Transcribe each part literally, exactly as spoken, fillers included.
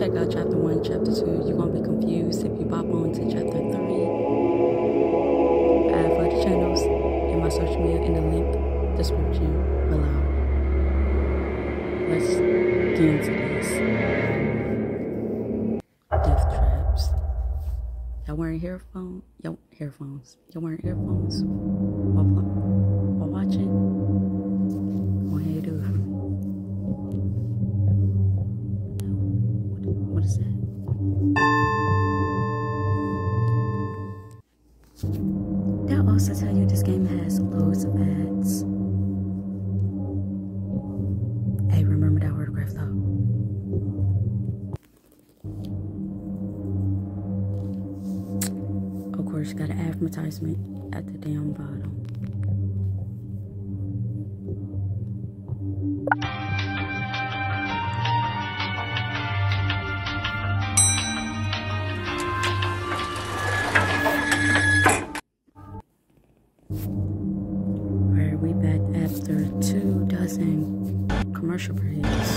check out chapter one, chapter two. You're gonna be confused if you pop on to chapter three. I have other channels and my social media in the link description below. Let's get into this. Death traps. Y'all wearing earphones? Y'all earphones. Y'all wearing earphones while, while watching? Go ahead, do it. What is that? They'll also tell you this game has loads of ads. Hey, remember that autograph though. Of course, you got an advertisement at the damn bottom. Alright, we back after two dozen commercial breaks.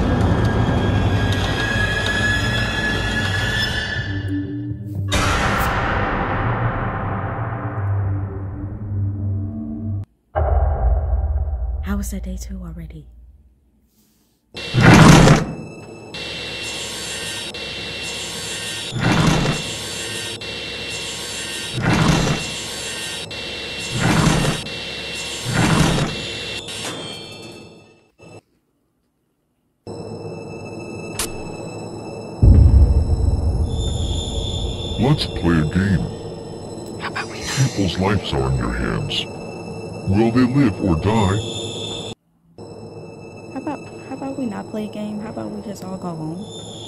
How was that day two already? Let's play a game. People's lives are in your hands. Will they live or die? How about how about we not play a game? How about we just all go home?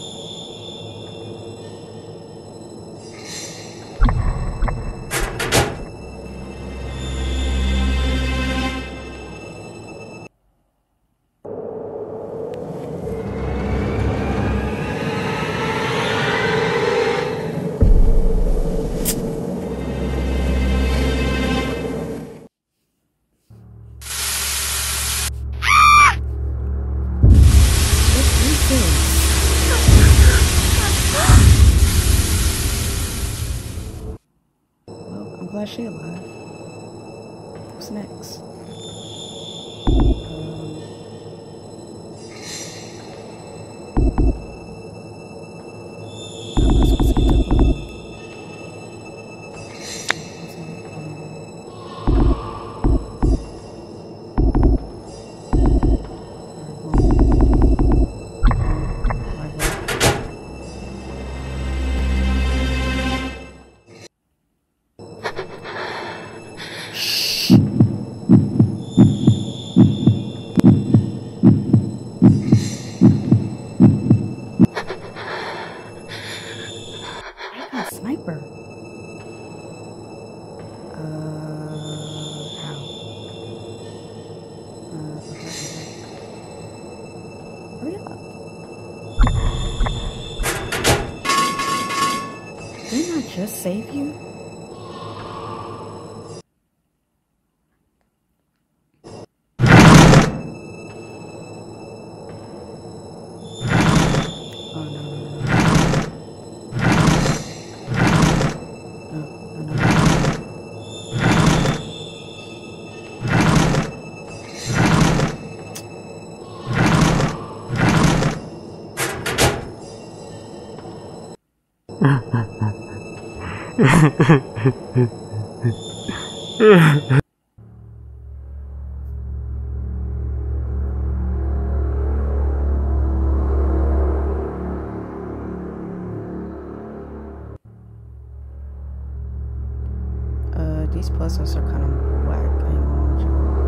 I'm glad she's alive. What's next? Sniper. Uh, how? Uh, okay, okay. Hurry up. Didn't I just save you? Oh, no, no, no. Uh, these puzzles are kind of whack. I ain't gonna hold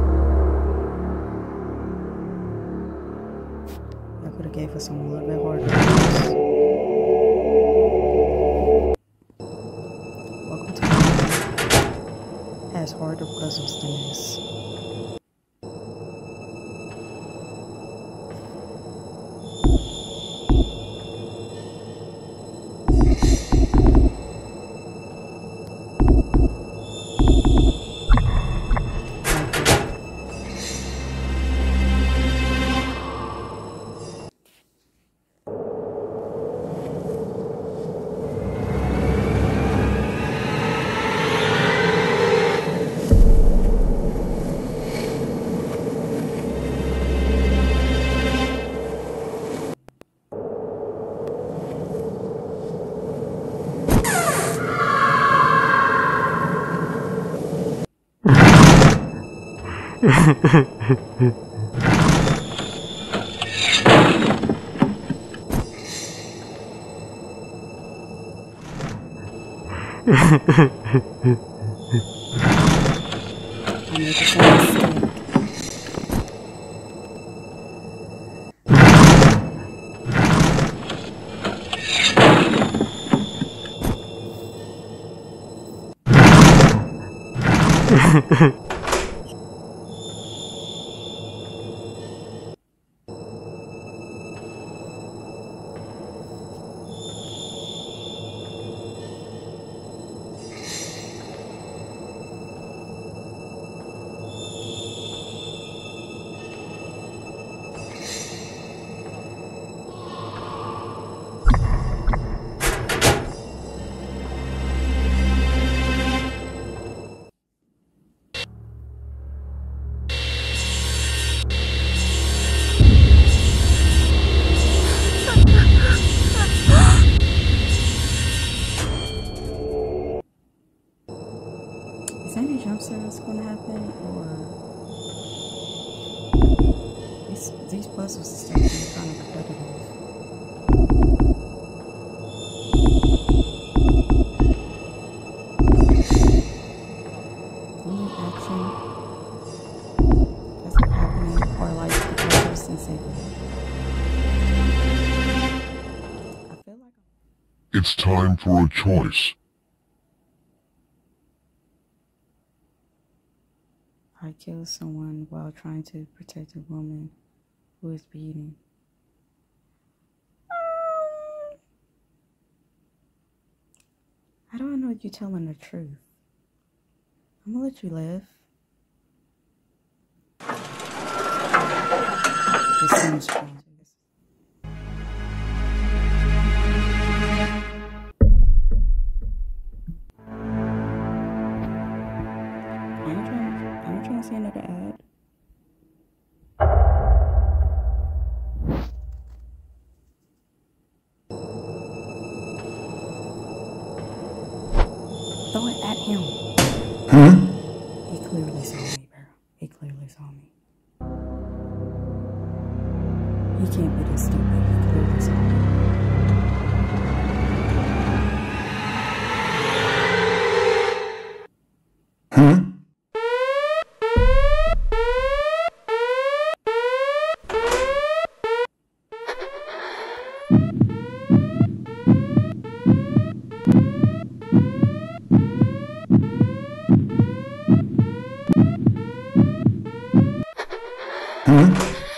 you. I could have gave us some a little bit harder. Welcome to my game. Has harder puzzles than this. make it sound sick. Is any jump scares gonna happen, or these these puzzles start being kind of repetitive? Only action that's not happening, or like the puzzles sensibly. I feel like It's time for a choice. I killed someone while trying to protect a woman who was beaten. I don't know if you're telling the truth. I'm gonna let you live. This seems strange. I'm trying to see another ad. Throw it at him. Huh? He clearly saw me, bro. He clearly saw me. He can't be this stupid. He clearly saw me. Huh? Huh?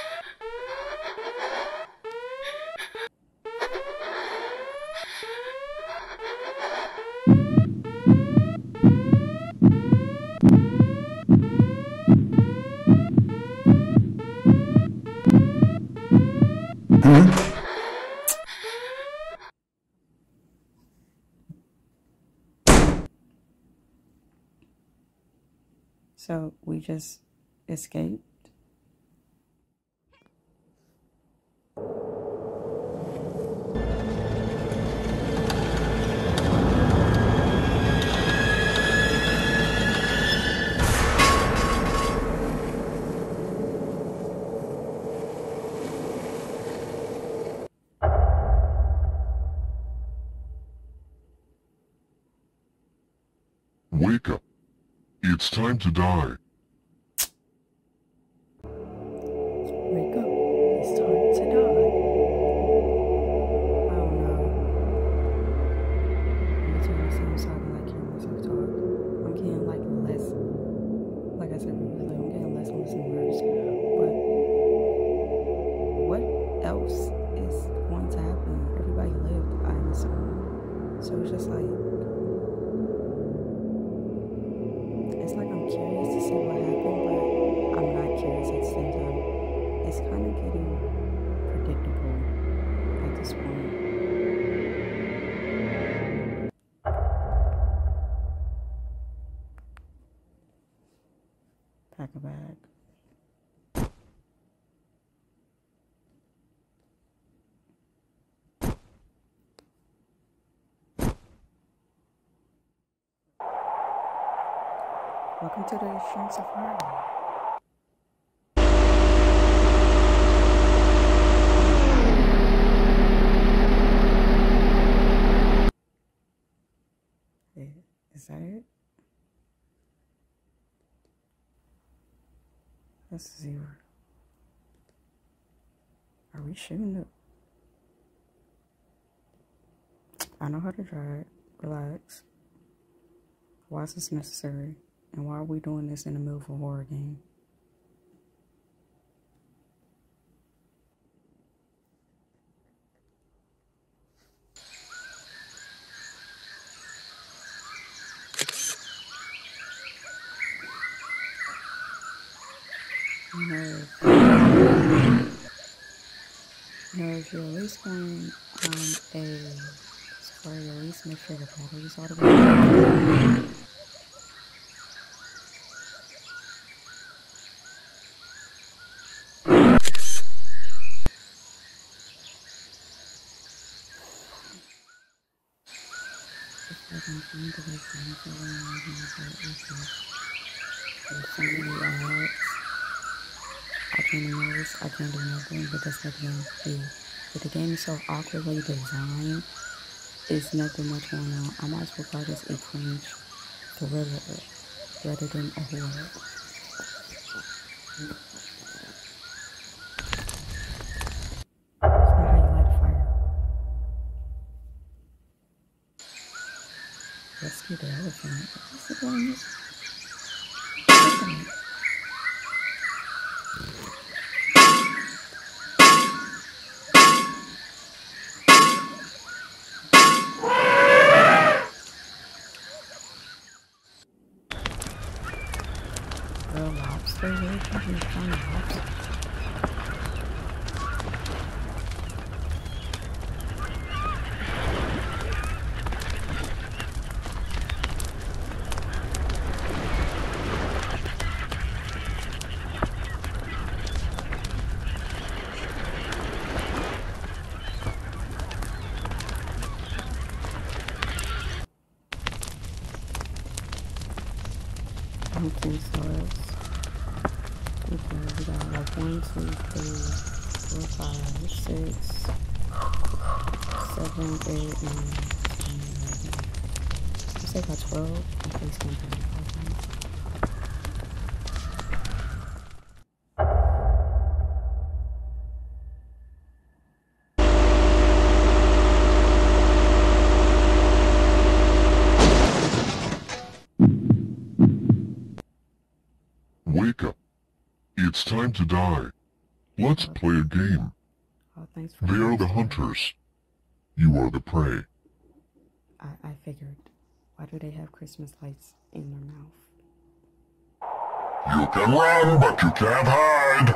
Huh? So we just escaped. Wake up. It's time to die. Wake up. It's time to die. I don't know. Every time I see him talking, like hearing myself talk, I'm getting like less, like I said previously, I'm getting less and less immersed. But what else is going to happen? Everybody lived, I assume. So it's just like, it's like I'm curious to see what happened, but I'm not curious at the same time. It's kind of getting predictable at this point. Pack a bag. Welcome to the Extreme Safari. Is that it? That's zero. Are we shooting it? I know how to drive. Relax. Why is this necessary? And why are we doing this in the middle of a horror game? You know, if, you know, if you're at least going on a story, at least make sure the battery's all the way. If I can find the right thing for when I'm going to there's so many ads. I can't ignore this. I can't do nothing, but that's what the game be. But the game is so awkwardly designed, it's nothing much going on. I might as well call this a cringe thriller rather than a horror. It's not how you light a fire. Rescue the elephant. What's the point of this? Real lobster, where can you find lobster? I don't think so. It's, okay, we got like one, two, three, four, five, six, seven, eight, nine, ten, eleven. You say about twelve? I think it's gonna be Wake up. It's time to die. Let's play a game. Oh, thanks for They are the hunters. You are the prey. I, I figured. Why do they have Christmas lights in their mouth? You can run, but you can't hide.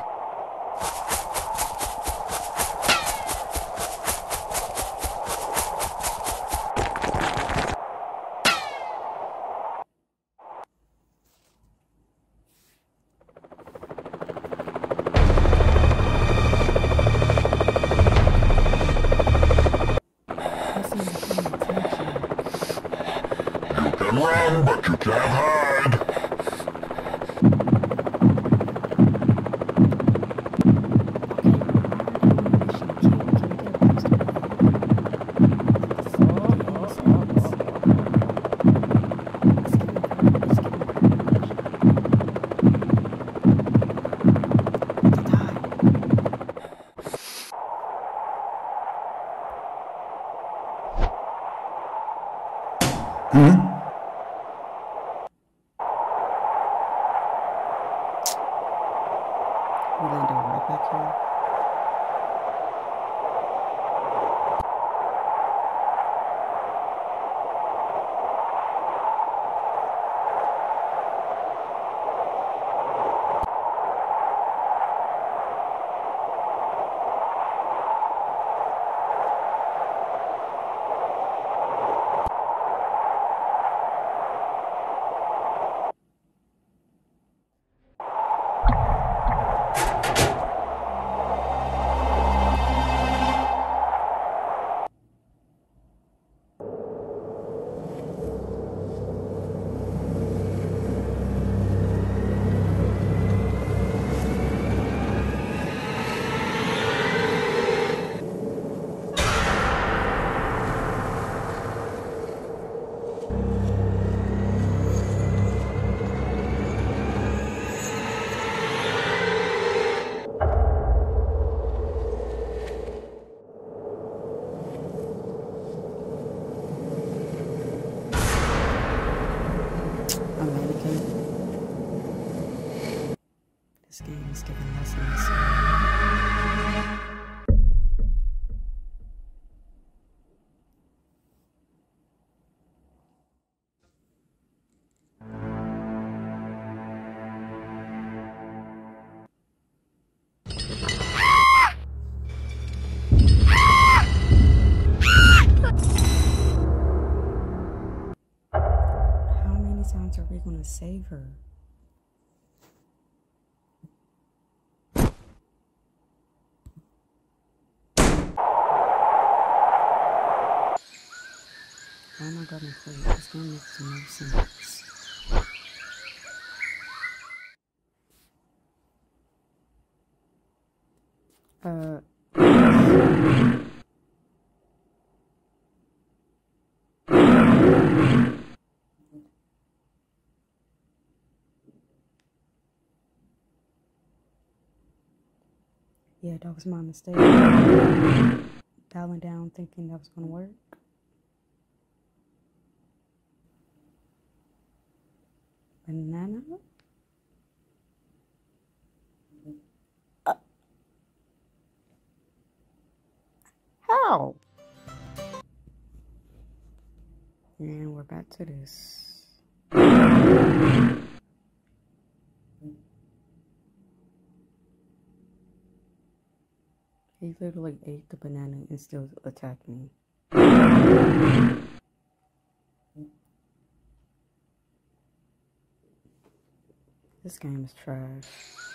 You can run, but you can't hide. Hmm? We landed right back here. is giving lessons. How many times are we gonna save her? Why am I gonna play? This game makes no sense. Uh. Yeah, that was my mistake. Dialing down thinking that was gonna work. Banana? Uh, how? And we're back to this. He literally ate the banana and still attacked me. This game is trash.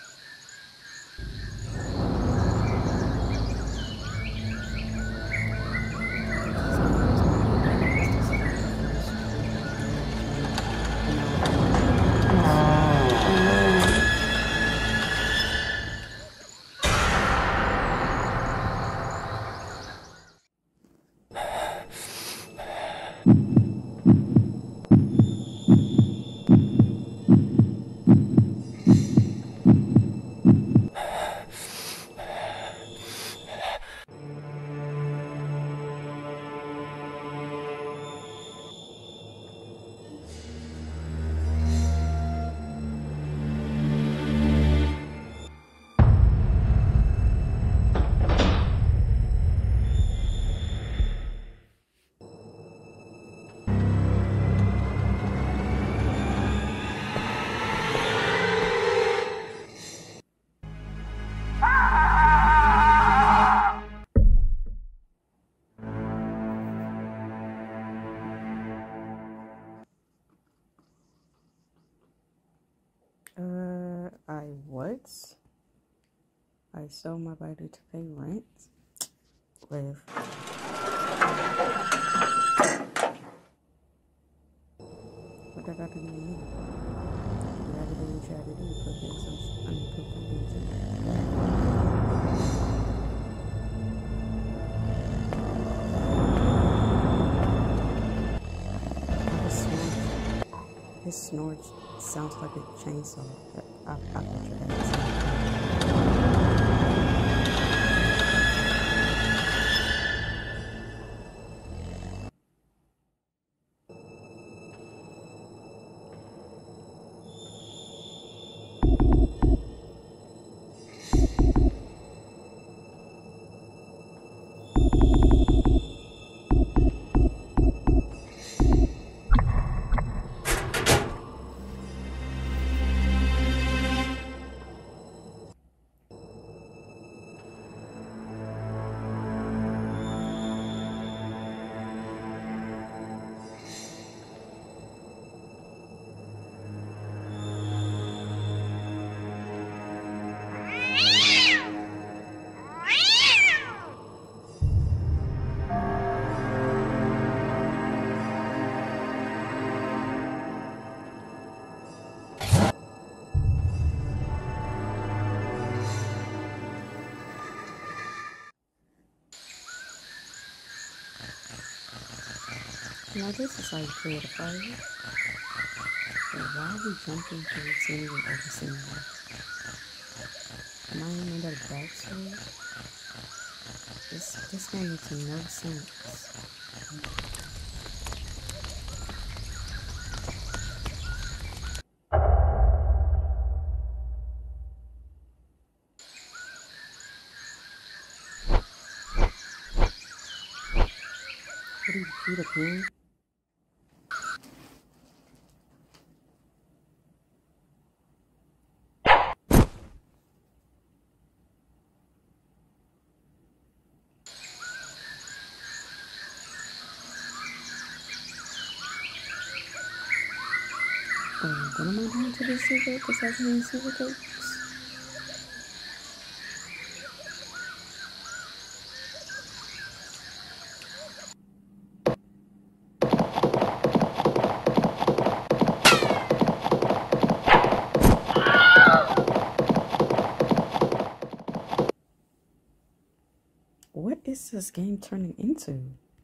Uh, I what? I sold my body to pay rent with. What I gotta do now? You gotta do what you gotta do. Put things on. I mean, put things in. His snort sounds like a chainsaw. I, I picture that. Now this is how you create a fire. So why are we jumping through scenery over scenery? Am I in another backstory? This this game makes no sense. see Peter Pan? Oh, what am I doing to this secret? Because that's many secret cakes. What is this game turning into?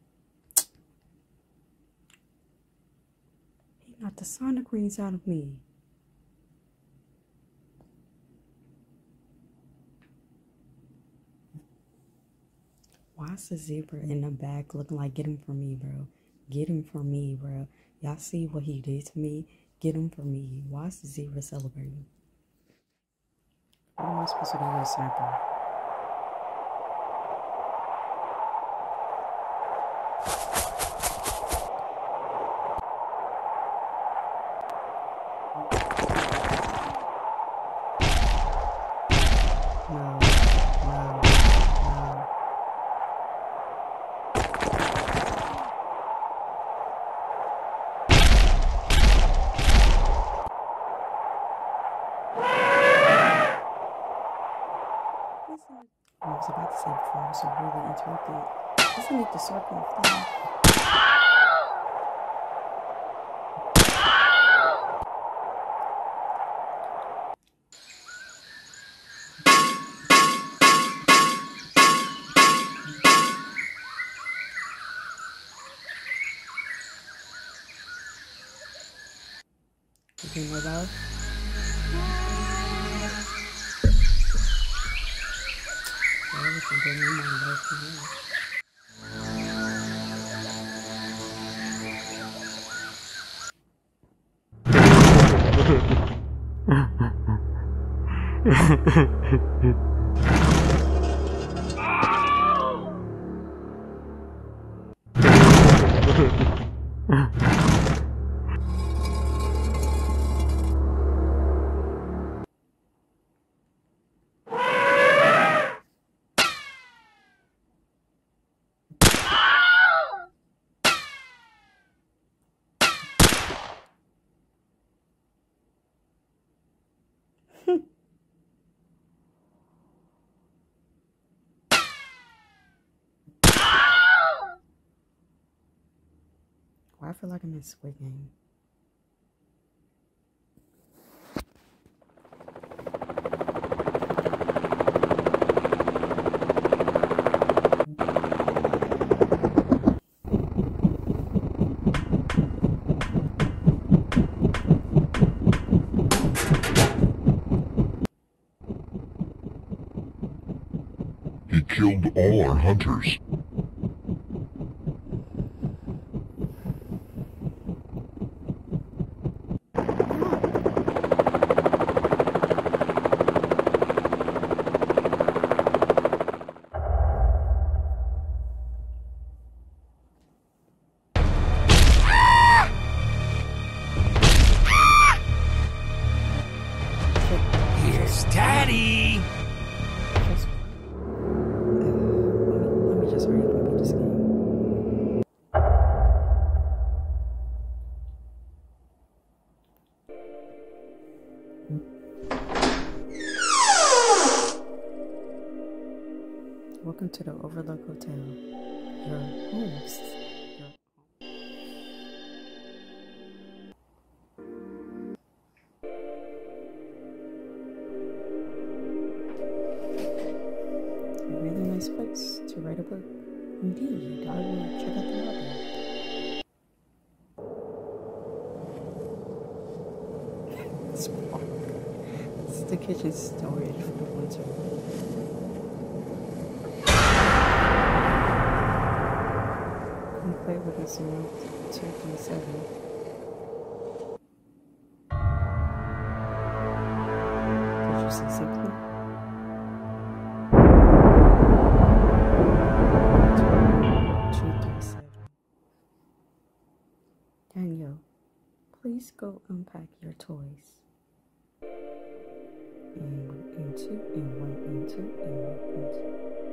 He knocked the Sonic rings out of me. Why is the zebra in the back looking like get him for me, bro? Get him for me, bro. Y'all see what he did to me? Get him for me. Why is the zebra celebrating? What am I supposed to do with a sniper? No, no, no. I was about to say before I was so really interrupted. Isn't it the circle of life? You know about? I was thinking you might love for me. Why I feel like I'm in Squid Game. He killed all our hunters. Here's Daddy! Just, uh, let, me, let me just hurry up and beat this game. Welcome to the Overlook Hotel. Your host. Your A really nice place to write a book. Indeed, I will check out the lobby. It's It's the kitchen storage for the winter. Come play with us in room two three seven. Did you say something? two three seven. Please go unpack your toys. And one and two, and one and two, and one and two.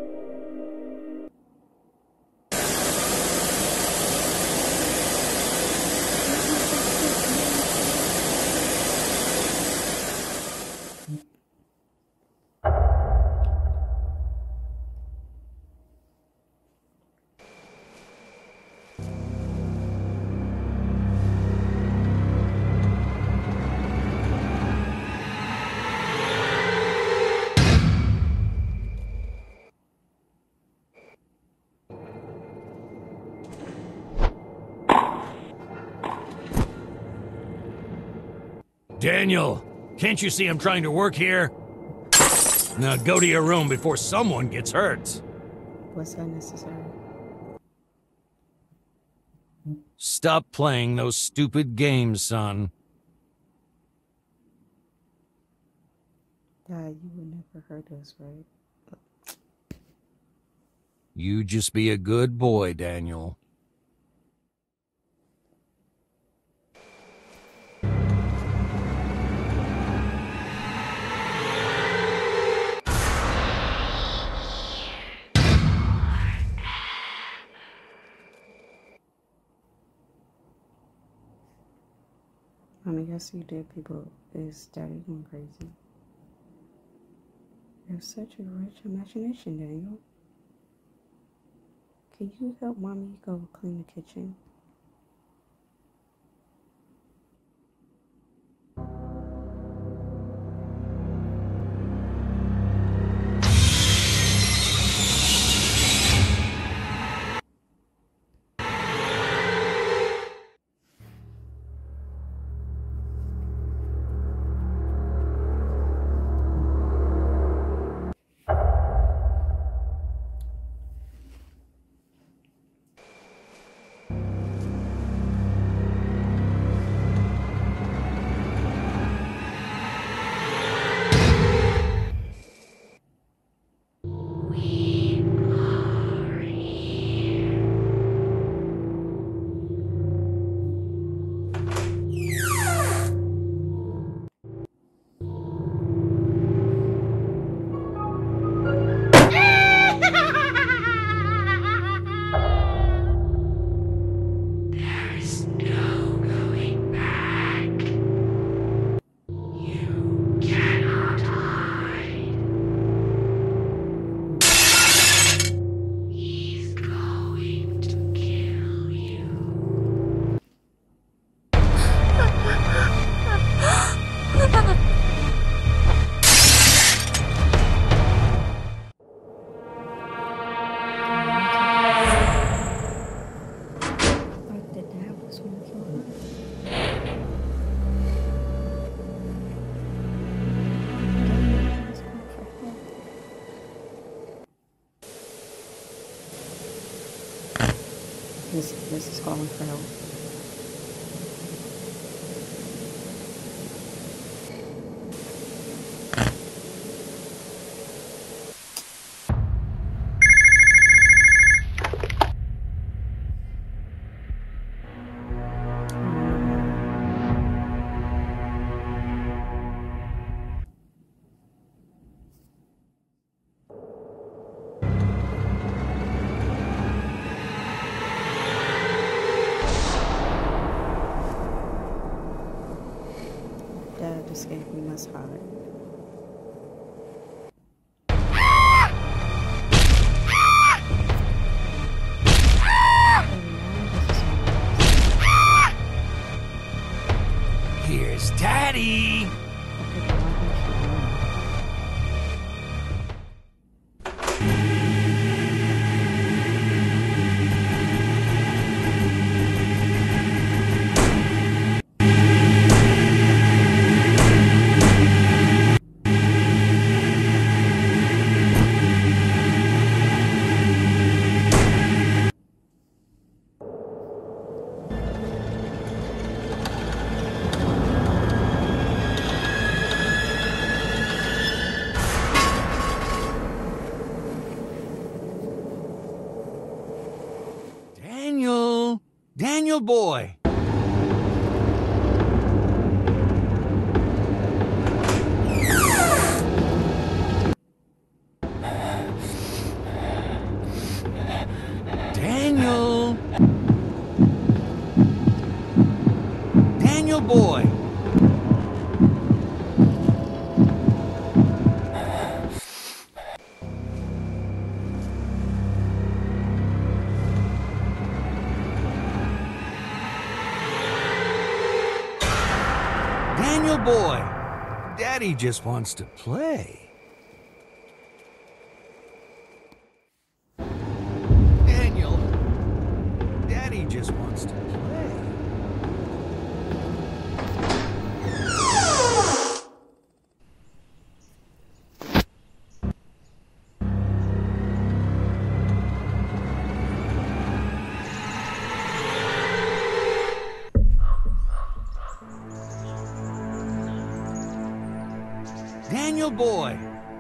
Daniel, can't you see I'm trying to work here? Now go to your room before someone gets hurt. Was that necessary? Stop playing those stupid games, son. Dad, you would never hurt us, right? You just be a good boy, Daniel. I mean, yes, you did, people. Is Daddy going crazy? You have such a rich imagination, Daniel. Can you help Mommy go clean the kitchen? This, this is calling for help. Dad escaped, we must hide. Here's Daddy! Daniel! Daniel boy! boy! Daniel boy! Daddy just wants to play. Daniel! Daddy just wants to play. Daniel boy!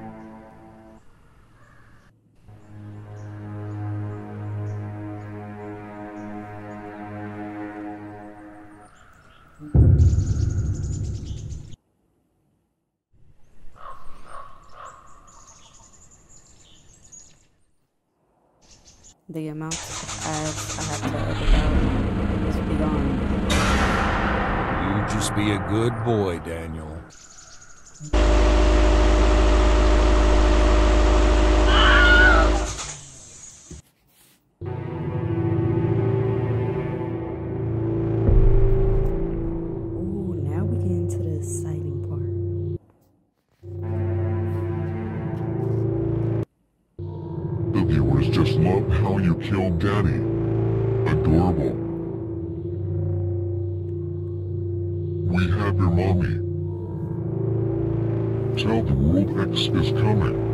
The amount of ads I have to edit out is beyond. You just be a good boy, Daniel. Ooh, now we get into the exciting part. The viewers just love how you killed Daddy. Adorable. We have your mommy. Tell the world X is coming.